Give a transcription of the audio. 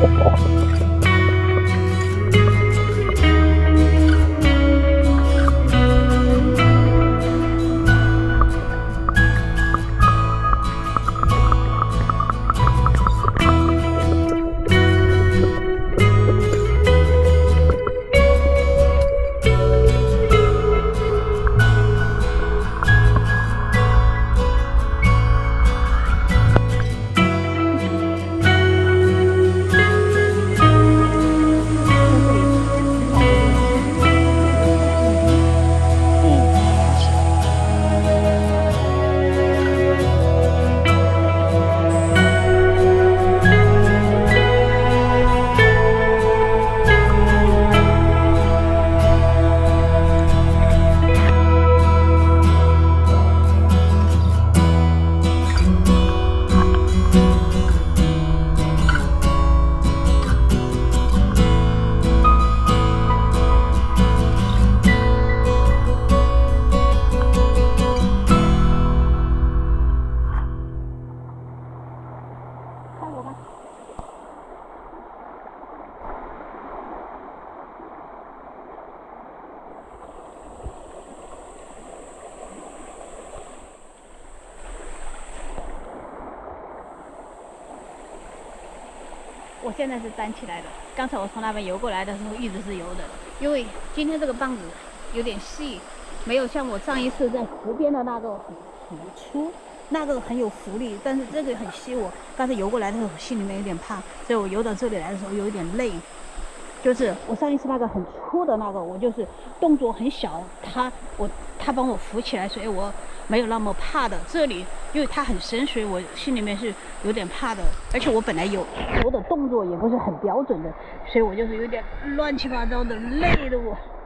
我现在是站起来的，刚才我从那边游过来的时候一直是游的，因为今天这个棒子有点细，没有像我上一次在湖边的那个很粗，那个很有浮力，但是这个很细。我刚才游过来的时候心里面有点怕，所以我游到这里来的时候有一点累。就是我上一次那个很粗的那个，我就是动作很小，他帮我扶起来，所以我没有那么怕的。这里因为它很深，所以我心里面是有点怕的。而且我本来游的动作也不是很标准的，所以我就是有点乱七八糟的，累的我。